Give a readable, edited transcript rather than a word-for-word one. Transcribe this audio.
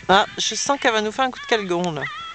Ah, je sens qu'elle va nous faire un coup de calgon là.